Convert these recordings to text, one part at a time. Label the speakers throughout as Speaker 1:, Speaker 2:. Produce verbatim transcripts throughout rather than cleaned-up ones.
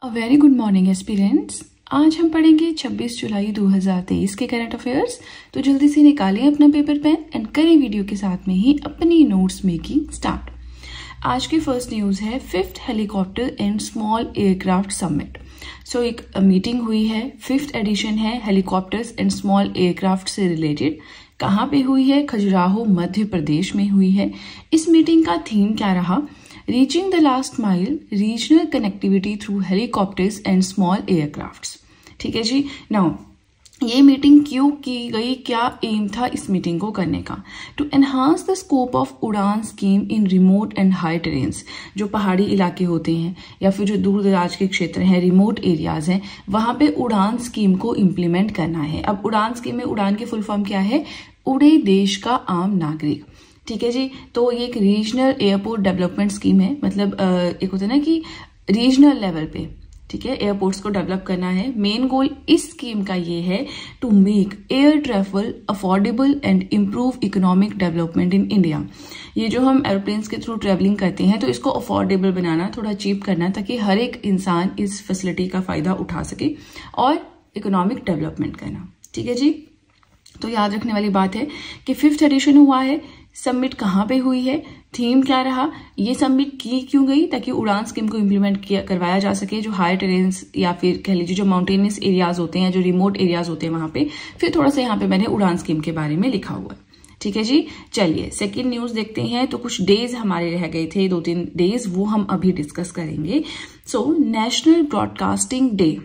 Speaker 1: अ very good morning aspirants. आज हम पढ़ेंगे छब्बीस जुलाई दो हज़ार तेईस के करंट अफेयर्स। तो जल्दी से निकालें अपना पेपर पेन एंड करें वीडियो के साथ में ही अपनी नोट्स मेकिंग स्टार्ट। आज की फर्स्ट न्यूज़ है fifth helicopter and small aircraft summit. So एक मीटिंग हुई है, फिफ्थ एडिशन है हेलीकॉप्टर्स एंड स्मॉल एयरक्राफ्ट से रिलेटेड। कहाँ पे हुई है? खजुराहो मध्य प्रदेश में हुई है। इस मीटिंग का थीम क्या रहा? Reaching the last mile, regional connectivity through helicopters and small aircrafts. ठीक है जी। नाउ ये मीटिंग क्यों की गई, क्या एम था इस मीटिंग को करने का? To enhance the scope of Udan scheme in remote and high terrains. जो पहाड़ी इलाके होते हैं या फिर जो दूर दराज के क्षेत्र हैं, रिमोट एरियाज हैं, वहां पे उड़ान स्कीम को इम्प्लीमेंट करना है। अब उड़ान स्कीम में उड़ान की फुल फॉर्म क्या है? उड़े देश का आम नागरिक। ठीक है जी। तो ये एक रीजनल एयरपोर्ट डेवलपमेंट स्कीम है। मतलब एक होता है ना कि रीजनल लेवल पे, ठीक है, एयरपोर्ट्स को डेवलप करना है। मेन गोल इस स्कीम का ये है to make air travel affordable and improve economic development in India. ये जो हम एरोप्लेन्स के थ्रू ट्रेवलिंग करते हैं तो इसको अफोर्डेबल बनाना, थोड़ा चीप करना, ताकि हर एक इंसान इस फैसिलिटी का फायदा उठा सके और इकोनॉमिक डेवलपमेंट करना। ठीक है जी। तो याद रखने वाली बात है कि फिफ्थ एडिशन हुआ है। समिट कहाँ पे हुई है? थीम क्या रहा? ये समिट की क्यों गई? ताकि उड़ान स्कीम को इम्प्लीमेंट किया करवाया जा सके। जो हाई टेरेन्स या फिर कह लीजिए जो माउंटेनियस एरियाज होते हैं, जो रिमोट एरियाज होते हैं, वहां पे फिर थोड़ा सा यहाँ पे मैंने उड़ान स्कीम के बारे में लिखा हुआ है। ठीक है जी। चलिए सेकेंड न्यूज देखते हैं। तो कुछ डेज हमारे रह गए थे, दो तीन डेज, वो हम अभी डिस्कस करेंगे। सो नेशनल ब्रॉडकास्टिंग डे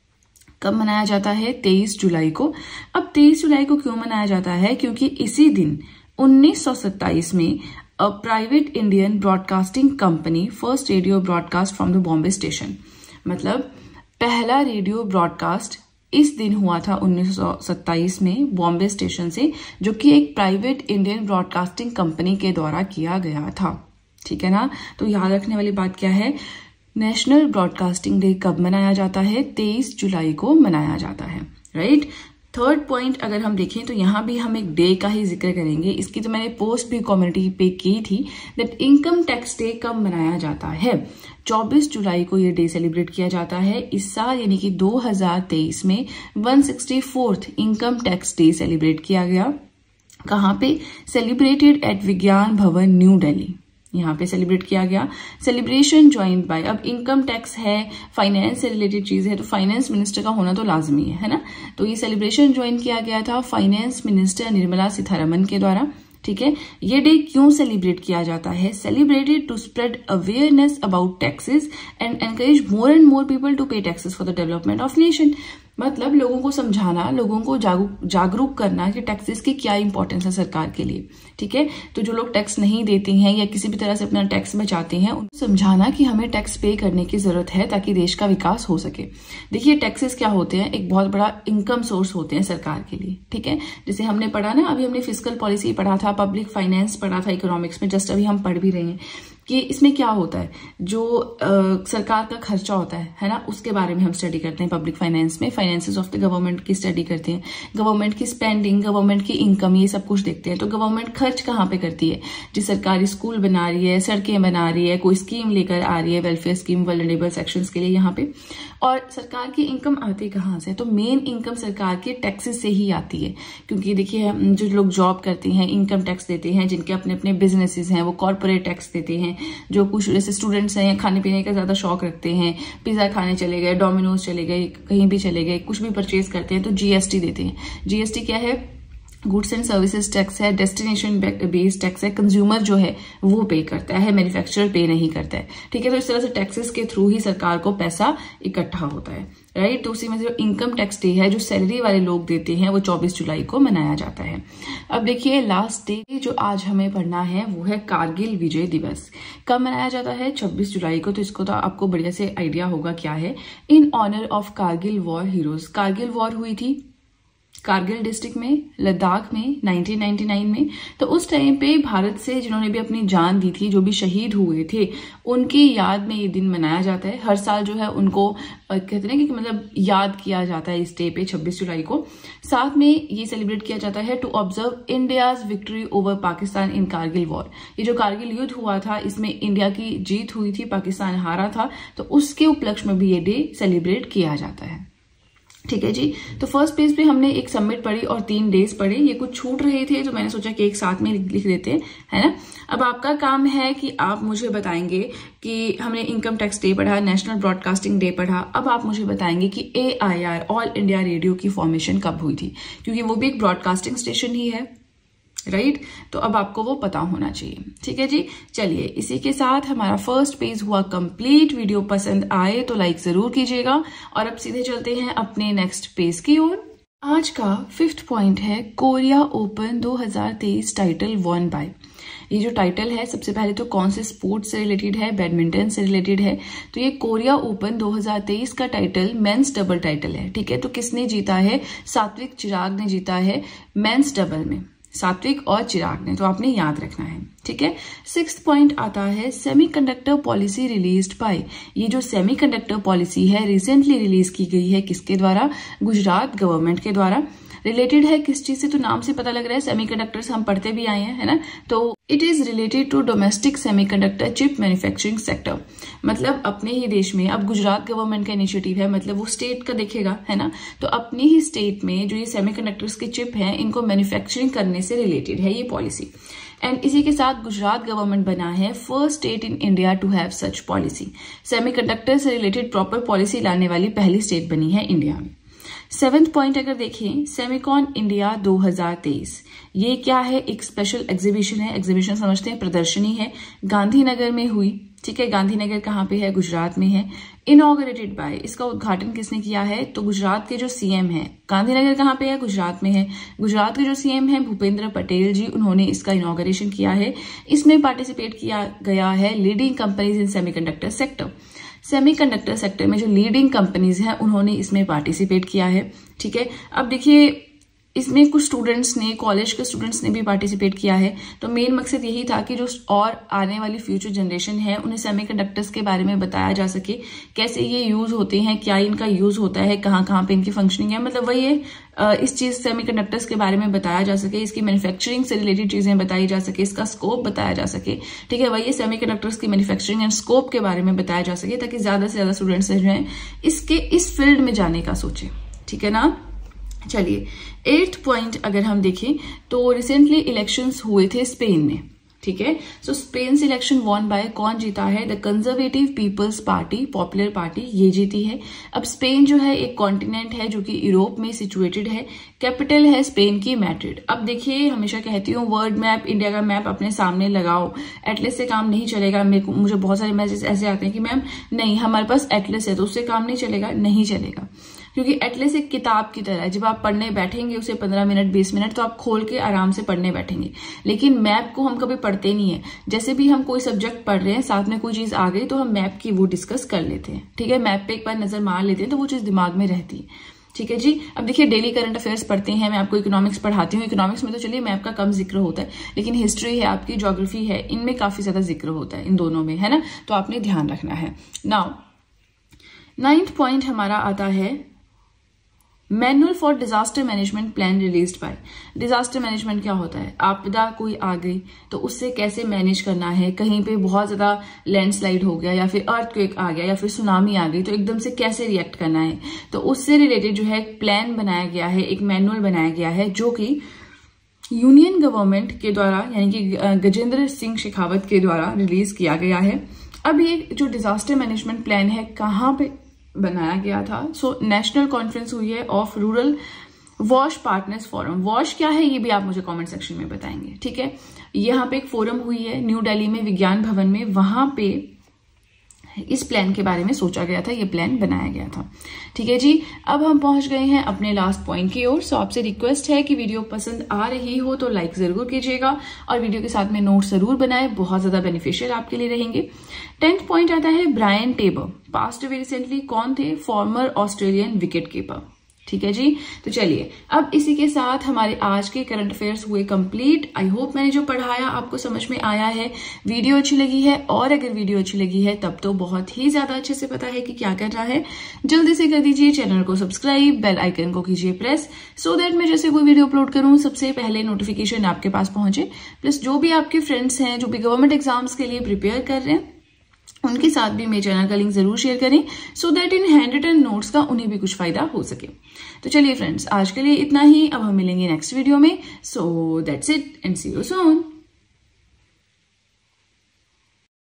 Speaker 1: कब मनाया जाता है? तेईस जुलाई को। अब तेईस जुलाई को क्यों मनाया जाता है? क्योंकि इसी दिन उन्नीस सौ सत्ताईस में a private Indian broadcasting company first radio broadcast from the Bombay station. मतलब पहला रेडियो ब्रॉडकास्ट इस दिन हुआ था उन्नीस सौ सत्ताईस में बॉम्बे स्टेशन से, जो कि एक प्राइवेट इंडियन ब्रॉडकास्टिंग कंपनी के द्वारा किया गया था। ठीक है ना। तो याद रखने वाली बात क्या है? नेशनल ब्रॉडकास्टिंग डे कब मनाया जाता है? तेईस जुलाई को मनाया जाता है। राइट। थर्ड पॉइंट अगर हम देखें तो यहाँ भी हम एक डे का ही जिक्र करेंगे। इसकी तो मैंने पोस्ट भी कम्युनिटी पे की थी। दैट इनकम टैक्स डे कब मनाया जाता है? चौबीस जुलाई को ये डे सेलिब्रेट किया जाता है। इस साल यानी कि दो हज़ार तेईस में one sixty fourth income tax day celebrate किया गया। कहाँ पे? सेलिब्रेटेड एट विज्ञान भवन न्यू दिल्ली। यहाँ पे सेलिब्रेट किया गया। सेलिब्रेशन ज्वाइंट बाय, अब इनकम टैक्स है, फाइनेंस से रिलेटेड चीज है, तो फाइनेंस मिनिस्टर का होना तो लाजमी है, है ना। तो ये सेलिब्रेशन ज्वाइन किया गया था फाइनेंस मिनिस्टर निर्मला सीतारमन के द्वारा। ठीक है। ये डे क्यों सेलिब्रेट किया जाता है? Celebrated to spread awareness about taxes and encourage more and more people to pay taxes for the development of nation. मतलब लोगों को समझाना, लोगों को जागरूक जागरूक करना कि टैक्सेस की क्या इंपॉर्टेंस है सरकार के लिए। ठीक है। तो जो लोग टैक्स नहीं देते हैं या किसी भी तरह से अपना टैक्स बचाते हैं, उनको समझाना कि हमें टैक्स पे करने की जरूरत है ताकि देश का विकास हो सके। देखिए टैक्सेस क्या होते हैं? एक बहुत बड़ा इनकम सोर्स होते हैं सरकार के लिए। ठीक है। जैसे हमने पढ़ा ना, अभी हमने फिस्कल पॉलिसी पढ़ा था, पब्लिक फाइनेंस पढ़ा था इकोनॉमिक्स में, जस्ट अभी हम पढ़ भी रहे हैं कि इसमें क्या होता है। जो आ, सरकार का खर्चा होता है है ना, उसके बारे में हम स्टडी करते हैं पब्लिक फाइनेंस में। फाइनेंसेस ऑफ द गवर्नमेंट की स्टडी करते हैं, गवर्नमेंट की स्पेंडिंग, गवर्नमेंट की इनकम, ये सब कुछ देखते हैं। तो गवर्नमेंट खर्च कहाँ पे करती है? जिस सरकारी स्कूल बना रही है, सड़कें बना रही है, कोई स्कीम लेकर आ रही है, वेलफेयर स्कीम वल्नरेबल सेक्शंस के लिए यहाँ पे। और सरकार की इनकम आती कहाँ से? तो मेन इनकम सरकार के टैक्सेस से ही आती है। क्योंकि देखिए जो लोग जॉब करते हैं इनकम टैक्स देते हैं, जिनके अपने अपने बिजनेसेस हैं वो कॉर्पोरेट टैक्स देते हैं। जो कुछ जैसे स्टूडेंट्स हैं, खाने पीने का ज्यादा शौक रखते हैं, पिज्जा खाने चले गए, डोमिनोज चले गए, कहीं भी चले गए, कुछ भी परचेज करते हैं तो जीएसटी देते हैं। जीएसटी क्या है? गुड्स एंड सर्विसेज टैक्स है, डेस्टिनेशन बेस्ड टैक्स है। कंज्यूमर जो है वो पे करता है, मैन्युफैक्चरर पे नहीं करता है। ठीक है। तो इस तरह से टैक्सेस के थ्रू ही सरकार को पैसा इकट्ठा होता है। राइट। तो उसी में जो इनकम टैक्स डे है, जो सैलरी वाले लोग देते हैं, वो चौबीस जुलाई को मनाया जाता है। अब देखिए लास्ट डे जो आज हमें पढ़ना है वो है कारगिल विजय दिवस। कब मनाया जाता है? छब्बीस जुलाई को। तो इसको तो आपको बढ़िया से आइडिया होगा क्या है। In honour of Kargil war heroes. Kargil war हुई थी कारगिल डिस्ट्रिक्ट में, लद्दाख में नाइनटीन नाइंटी नाइन में। तो उस टाइम पे भारत से जिन्होंने भी अपनी जान दी थी, जो भी शहीद हुए थे, उनकी याद में ये दिन मनाया जाता है। हर साल जो है उनको कहते हैं कि मतलब याद किया जाता है इस डे पे छब्बीस जुलाई को। साथ में ये सेलिब्रेट किया जाता है to observe India's victory over Pakistan in Kargil war. ये जो कारगिल युद्ध हुआ था, इसमें इंडिया की जीत हुई थी, पाकिस्तान हारा था, तो उसके उपलक्ष्य में भी ये डे सेलिब्रेट किया जाता है। ठीक है जी। तो फर्स्ट पेज पे हमने एक समिट पढ़ी और तीन डेज पढ़े। ये कुछ छूट रहे थे तो मैंने सोचा कि एक साथ में लिख देते हैं, है ना। अब आपका काम है कि आप मुझे बताएंगे कि हमने इनकम टैक्स डे पढ़ा, नेशनल ब्रॉडकास्टिंग डे पढ़ा। अब आप मुझे बताएंगे कि A I R All India Radio की फॉर्मेशन कब हुई थी, क्योंकि वो भी एक ब्रॉडकास्टिंग स्टेशन ही है, राइट right? तो अब आपको वो पता होना चाहिए। ठीक है जी। चलिए, इसी के साथ हमारा फर्स्ट पेज हुआ कंप्लीट। वीडियो पसंद आए तो लाइक जरूर कीजिएगा और अब सीधे चलते हैं अपने नेक्स्ट पेज की ओर। आज का फिफ्थ पॉइंट है कोरिया ओपन दो हज़ार तेईस टाइटल वन बाय। ये जो टाइटल है, सबसे पहले तो कौन से स्पोर्ट्स से रिलेटेड है, बैडमिंटन से रिलेटेड है। तो ये कोरिया ओपन दो हज़ार तेईस का टाइटल मेंस डबल टाइटल है। ठीक है। तो किसने जीता है? सात्विक चिराग ने जीता है मेंस डबल में, सात्विक और चिराग ने, तो आपने याद रखना है। ठीक है। सिक्स्थ पॉइंट आता है सेमीकंडक्टर पॉलिसी रिलीज्ड बाय। ये जो सेमीकंडक्टर पॉलिसी है रिसेंटली रिलीज की गई है, किसके द्वारा? गुजरात गवर्नमेंट के द्वारा। रिलेटेड है किस चीज से? तो नाम से पता लग रहा है, सेमीकंडक्टर्स हम पढ़ते भी आए हैं, है ना। तो it is related to domestic semiconductor chip manufacturing sector. मतलब अपने ही देश में, अब गुजरात गवर्नमेंट का इनिशिएटिव है, मतलब वो स्टेट का देखेगा, है ना। तो अपने ही स्टेट में जो ये सेमीकंडक्टर्स के चिप हैं, इनको मैन्युफैक्चरिंग करने से रिलेटेड है ये पॉलिसी। एंड इसी के साथ गुजरात गवर्नमेंट बना है first state in India to have such policy. Semiconductor से रिलेटेड प्रॉपर पॉलिसी लाने वाली पहली स्टेट बनी है इंडिया में। सेवेंथ पॉइंट अगर देखें, सेमिकॉन इंडिया दो हज़ार तेईस, ये क्या है? एक स्पेशल एग्जीबिशन है। एग्जीबिशन समझते हैं, प्रदर्शनी है, गांधीनगर में हुई। ठीक है। गांधीनगर कहाँ पे है? गुजरात में है। इनॉग्रेटेड बाय, इसका उद्घाटन किसने किया है? तो गुजरात के जो सीएम है। गांधीनगर कहाँ पे है? गुजरात में है। गुजरात के जो सीएम है भूपेंद्र पटेल जी, उन्होंने इसका इनॉग्रेशन किया है। इसमें पार्टिसिपेट किया गया है leading companies in semiconductor sector. Semiconductor sector में जो लीडिंग कंपनीज हैं, उन्होंने इसमें पार्टिसिपेट किया है। ठीक है। अब देखिए, इसमें कुछ स्टूडेंट्स ने, कॉलेज के स्टूडेंट्स ने भी पार्टिसिपेट किया है। तो मेन मकसद यही था कि जो और आने वाली फ्यूचर जनरेशन है, उन्हें सेमीकंडक्टर्स के बारे में बताया जा सके, कैसे ये यूज होते हैं, क्या इनका यूज होता है, कहाँ कहाँ पे इनकी फंक्शनिंग है। मतलब वही है, इस चीज सेमीकंडक्टर्स के बारे में बताया जा सके, इसकी मैन्युफैक्चरिंग से रिलेटेड चीजें बताई जा सके, इसका स्कोप बताया जा सके। ठीक है। वही सेमीकंडक्टर्स की मैन्युफैक्चरिंग एंड स्कोप के बारे में बताया जा सके, ताकि ज्यादा से ज्यादा स्टूडेंट्स जो है इसके इस फील्ड में जाने का सोचे। ठीक है ना। चलिए, एट्थ पॉइंट अगर हम देखें तो रिसेंटली इलेक्शंस हुए थे स्पेन में। ठीक है। सो स्पेन से इलेक्शन वॉन बाय, कौन जीता है? The conservative people's party, popular party, ये जीती है। अब स्पेन जो है एक कॉन्टिनेंट है जो कि यूरोप में सिचुएटेड है। कैपिटल है स्पेन की मैड्रिड। अब देखिए, हमेशा कहती हूँ वर्ल्ड मैप, इंडिया का मैप अपने सामने लगाओ, एटलस से काम नहीं चलेगा। मेरे को मुझे बहुत सारे मैसेज ऐसे आते हैं कि मैम नहीं, हमारे पास एटलस है तो उससे काम नहीं चलेगा। नहीं चलेगा, क्योंकि एटलस एक किताब की तरह है। जब आप पढ़ने बैठेंगे उसे पंद्रह मिनट बीस मिनट तो आप खोल के आराम से पढ़ने बैठेंगे, लेकिन मैप को हम कभी पढ़ते नहीं है। जैसे भी हम कोई सब्जेक्ट पढ़ रहे हैं, साथ में कोई चीज आ गई तो हम मैप की वो डिस्कस कर लेते हैं। ठीक है। मैप पे एक बार नजर मार लेते हैं तो वो चीज दिमाग में रहती है। ठीक है जी। अब देखिए, डेली करंट अफेयर्स पढ़ते हैं, मैं आपको इकोनॉमिक्स पढ़ाती हूँ। इकोनॉमिक्स में तो चलिए मैप का कम जिक्र होता है, लेकिन हिस्ट्री है आपकी, ज्योग्राफी है, इनमें काफी ज्यादा जिक्र होता है, इन दोनों में, है ना। तो आपने ध्यान रखना है। नाउ नाइन्थ पॉइंट हमारा आता है manual for disaster management plan released by. Disaster management क्या होता है? आपदा कोई आ गई तो उससे कैसे मैनेज करना है। कहीं पे बहुत ज्यादा लैंडस्लाइड हो गया या फिर अर्थक्वेक आ गया या फिर सुनामी आ गई तो एकदम से कैसे रिएक्ट करना है। तो उससे रिलेटेड जो है एक प्लान बनाया गया है, एक मैनुअल बनाया गया है, जो कि यूनियन गवर्नमेंट के द्वारा यानी कि गजेंद्र सिंह शेखावत के द्वारा रिलीज किया गया है। अब ये जो डिजास्टर मैनेजमेंट प्लान है कहाँ पे बनाया गया था? सो नेशनल कॉन्फ्रेंस हुई है ऑफ रूरल वॉश पार्टनर्स फोरम। वॉश क्या है ये भी आप मुझे कमेंट सेक्शन में बताएंगे। ठीक है। यहाँ पे एक फोरम हुई है न्यू दिल्ली में, विज्ञान भवन में, वहां पे इस प्लान के बारे में सोचा गया था, ये प्लान बनाया गया था। ठीक है जी। अब हम पहुंच गए हैं अपने लास्ट पॉइंट की ओर। सो आपसे रिक्वेस्ट है कि वीडियो पसंद आ रही हो तो लाइक जरूर कीजिएगा और वीडियो के साथ में नोट जरूर बनाए, बहुत ज्यादा बेनिफिशियल आपके लिए रहेंगे। टेंथ पॉइंट आता है Brian Taber, passed away recently. कौन थे? Former Australian wicket keeper. ठीक है जी। तो चलिए अब इसी के साथ हमारे आज के करंट अफेयर्स हुए कंप्लीट। आई होप मैंने जो पढ़ाया आपको समझ में आया है, वीडियो अच्छी लगी है, और अगर वीडियो अच्छी लगी है तब तो बहुत ही ज्यादा अच्छे से पता है कि क्या करना है। जल्दी से कर दीजिए चैनल को सब्सक्राइब, बेल आइकन को कीजिए प्रेस, सो दैट मैं जैसे कोई वीडियो अपलोड करूं सबसे पहले नोटिफिकेशन आपके पास पहुंचे। प्लस जो भी आपके फ्रेंड्स हैं जो भी गवर्नमेंट एग्जाम्स के लिए प्रिपेयर कर रहे हैं उनके साथ भी मेरे चैनल का लिंक जरूर शेयर करें, so that in handwritten notes का उन्हें भी कुछ फायदा हो सके। तो चलिए फ्रेंड्स, आज के लिए इतना ही। अब हम मिलेंगे नेक्स्ट वीडियो में। So that's it and see you soon.